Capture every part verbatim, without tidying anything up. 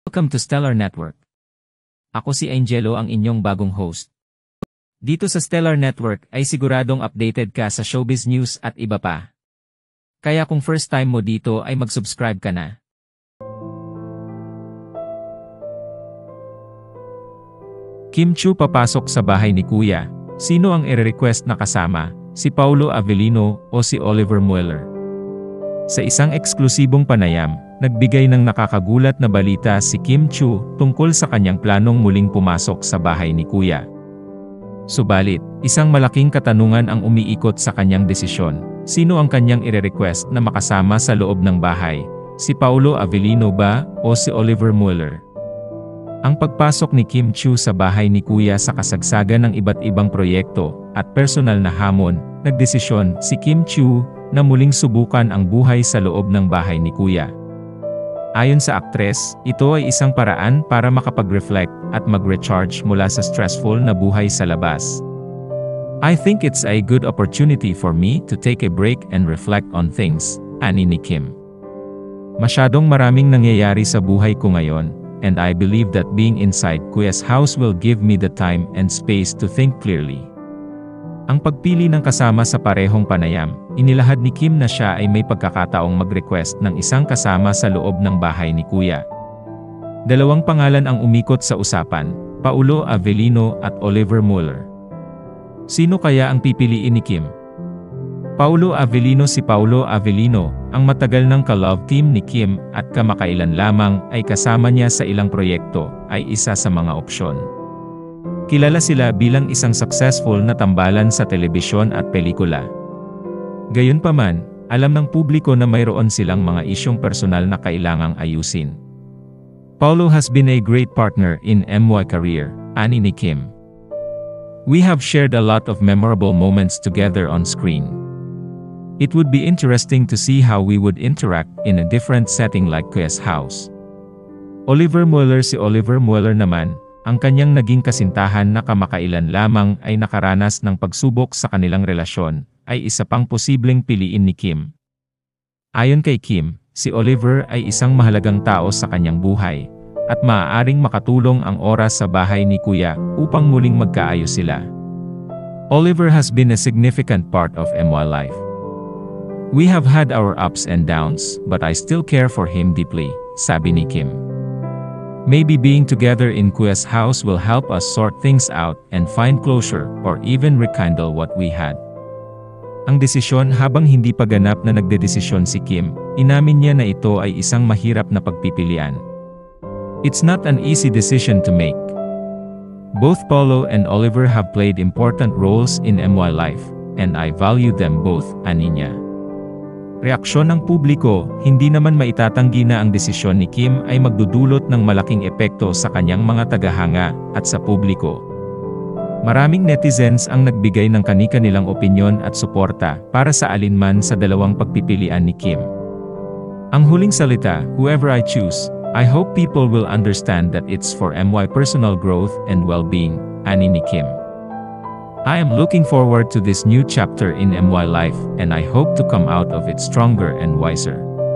Welcome to Stellar Network. Ako si Angelo, ang inyong bagong host. Dito sa Stellar Network ay siguradong updated ka sa showbiz news at iba pa. Kaya kung first time mo dito ay mag-subscribe ka na. Kim Chiu papasok sa bahay ni Kuya. Sino ang i-request na kasama? Si Paulo Avellino o si Oliver Mueller? Sa isang eksklusibong panayam, nagbigay ng nakakagulat na balita si Kim Chiu tungkol sa kanyang planong muling pumasok sa bahay ni Kuya. Subalit, isang malaking katanungan ang umiikot sa kanyang desisyon. Sino ang kanyang ire-request na makasama sa loob ng bahay? Si Paulo Avellino ba o si Oliver Mueller? Ang pagpasok ni Kim Chiu sa bahay ni Kuya sa kasagsagan ng iba't ibang proyekto at personal na hamon, nagdesisyon si Kim Chiu na muling subukan ang buhay sa loob ng bahay ni Kuya. Ayon sa aktres, ito ay isang paraan para makapag-reflect at mag-recharge mula sa stressful na buhay sa labas. I think it's a good opportunity for me to take a break and reflect on things, ani ni Kim. Masyadong maraming nangyayari sa buhay ko ngayon, and I believe that being inside Kuya's house will give me the time and space to think clearly. Ang pagpili ng kasama sa parehong panayam, inilahad ni Kim na siya ay may pagkakataong mag-request ng isang kasama sa loob ng bahay ni Kuya. Dalawang pangalan ang umikot sa usapan, Paulo Avellino at Oliver Mueller. Sino kaya ang pipiliin ni Kim? Paulo Avellino. Si Paulo Avellino, ang matagal ng ka-love team ni Kim at kamakailan lamang ay kasama niya sa ilang proyekto, ay isa sa mga opsyon. Kilala sila bilang isang successful na tambalan sa telebisyon at pelikula. Gayunpaman, alam ng publiko na mayroon silang mga isyong personal na kailangang ayusin. Paulo has been a great partner in M Y career, ani ni Kim. We have shared a lot of memorable moments together on screen. It would be interesting to see how we would interact in a different setting like Kuya's house. Oliver Mueller. Si Oliver Mueller naman, ang kanyang naging kasintahan na kamakailan lamang ay nakaranas ng pagsubok sa kanilang relasyon, ay isa pang posibleng piliin ni Kim. Ayon kay Kim, si Oliver ay isang mahalagang tao sa kanyang buhay, at maaaring makatulong ang oras sa bahay ni Kuya upang muling magkaayos sila. Oliver has been a significant part of M Y life. We have had our ups and downs, but I still care for him deeply, sabi ni Kim. Maybe being together in Kuya's house will help us sort things out and find closure or even rekindle what we had. Ang desisyon. Habang hindi pa ganap na nagdedesisyon si Kim, inamin niya na ito ay isang mahirap na pagpipilian. It's not an easy decision to make. Both Paulo and Oliver have played important roles in M Y life, and I value them both, ani niya. Reaksyon ng publiko. Hindi naman maitatanggi na ang desisyon ni Kim ay magdudulot ng malaking epekto sa kanyang mga tagahanga at sa publiko. Maraming netizens ang nagbigay ng kani-kanilang opinyon at suporta para sa alinman sa dalawang pagpipilian ni Kim. Ang huling salita, "Whoever I choose, I hope people will understand that it's for M Y personal growth and well-being," ani ni Kim. I am looking forward to this new chapter in M Y life, and I hope to come out of it stronger and wiser.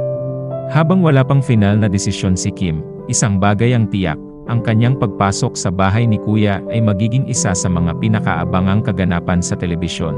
Habang wala pang final na desisyon si Kim, isang bagay ang tiyak, ang kanyang pagpasok sa bahay ni Kuya ay magiging isa sa mga pinakaabangang kaganapan sa telebisyon.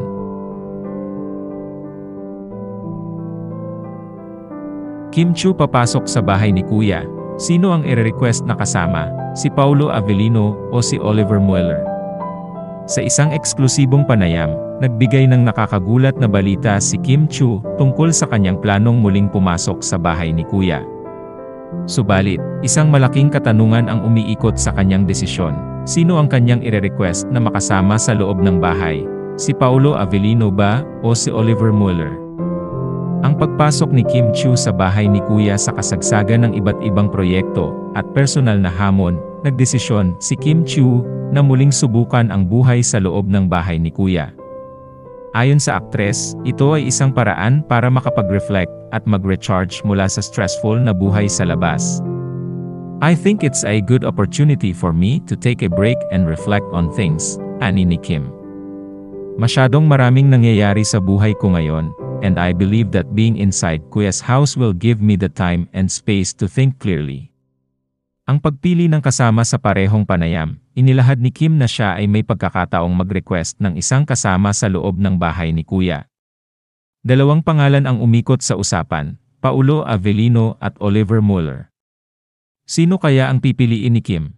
Kim Chiu papasok sa bahay ni Kuya. Sino ang i-request na kasama? Si Paulo Avellino o si Oliver Mueller? Sa isang eksklusibong panayam, nagbigay ng nakakagulat na balita si Kim Chiu tungkol sa kanyang planong muling pumasok sa bahay ni Kuya. Subalit, isang malaking katanungan ang umiikot sa kanyang desisyon. Sino ang kanyang ire-request na makasama sa loob ng bahay? Si Paulo Avellino ba o si Oliver Mueller? Ang pagpasok ni Kim Chiu sa bahay ni Kuya sa kasagsagan ng iba't ibang proyekto at personal na hamon, nagdesisyon si Kim Chiu na muling subukan ang buhay sa loob ng bahay ni Kuya. Ayon sa aktres, ito ay isang paraan para makapag-reflect at mag-recharge mula sa stressful na buhay sa labas. I think it's a good opportunity for me to take a break and reflect on things, ani ni Kim. Masyadong maraming nangyayari sa buhay ko ngayon, and I believe that being inside Kuya's house will give me the time and space to think clearly. Ang pagpili ng kasama sa parehong panayam, inilahad ni Kim na siya ay may pagkakataong mag-request ng isang kasama sa loob ng bahay ni Kuya. Dalawang pangalan ang umikot sa usapan, Paulo Avellino at Oliver Mueller. Sino kaya ang pipiliin ni Kim?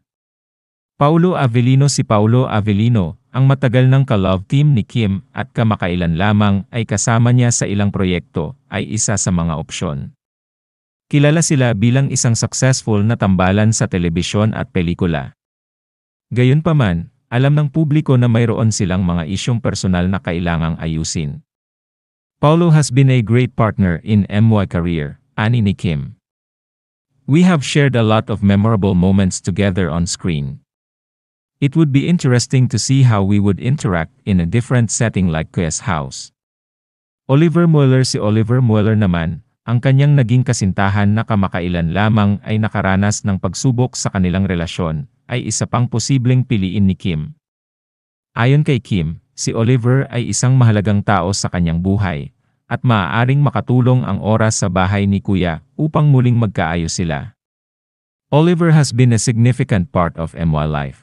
Paulo Avellino. Si Paulo Avellino, ang matagal ng ka-love team ni Kim at kamakailan lamang ay kasama niya sa ilang proyekto, ay isa sa mga opsyon. Kilala sila bilang isang successful na tambalan sa telebisyon at pelikula. Gayunpaman, alam ng publiko na mayroon silang mga isyong personal na kailangang ayusin. Paulo has been a great partner in M Y career, ani ni Kim. We have shared a lot of memorable moments together on screen. It would be interesting to see how we would interact in a different setting like Kuya's house. Oliver Mueller. Si Oliver Mueller naman, ang kanyang naging kasintahan na kamakailan lamang ay nakaranas ng pagsubok sa kanilang relasyon, ay isa pang posibleng piliin ni Kim. Ayon kay Kim, si Oliver ay isang mahalagang tao sa kanyang buhay, at maaaring makatulong ang oras sa bahay ni Kuya upang muling magkaayos sila. Oliver has been a significant part of M Y life.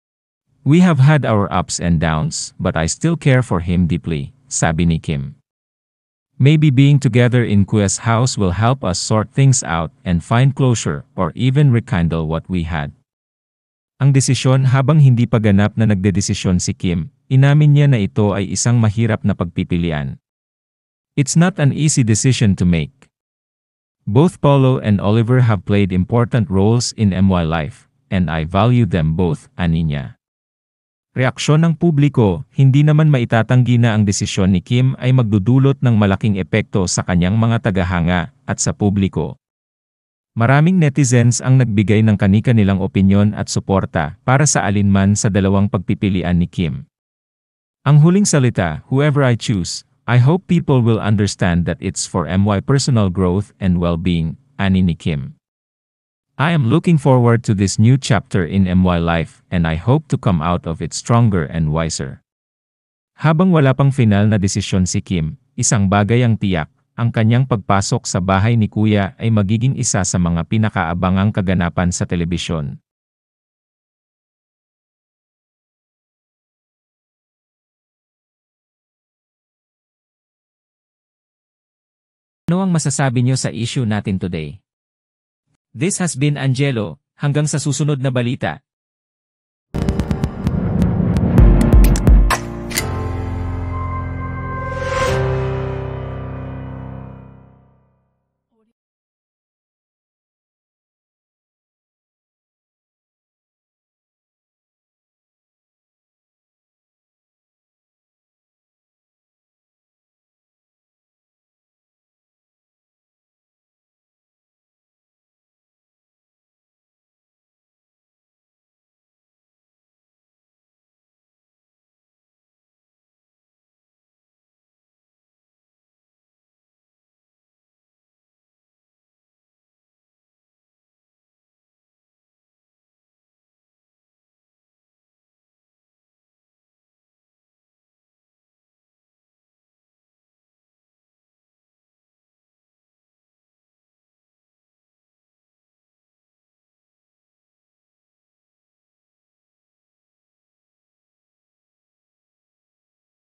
We have had our ups and downs, but I still care for him deeply, sabi ni Kim. Maybe being together in Kuya's house will help us sort things out and find closure or even rekindle what we had. Ang desisyon. Habang hindi pa ganap na nagdedesisyon si Kim, inamin niya na ito ay isang mahirap na pagpipilian. It's not an easy decision to make. Both Paulo and Oliver have played important roles in M Y life, and I value them both, ani niya. Reaksyon ng publiko. Hindi naman maitatanggi na ang desisyon ni Kim ay magdudulot ng malaking epekto sa kanyang mga tagahanga at sa publiko. Maraming netizens ang nagbigay ng kani-kanilang opinyon at suporta para sa alinman sa dalawang pagpipilian ni Kim. Ang huling salita, whoever I choose, I hope people will understand that it's for M Y personal growth and well-being, ani ni Kim. I am looking forward to this new chapter in M Y life and I hope to come out of it stronger and wiser. Habang wala pang final na desisyon si Kim, isang bagay ang tiyak, ang kanyang pagpasok sa bahay ni Kuya ay magiging isa sa mga pinakaabangang kaganapan sa telebisyon. Ano ang masasabi niyo sa issue natin today? This has been Angelo. Hanggang sa susunod na balita.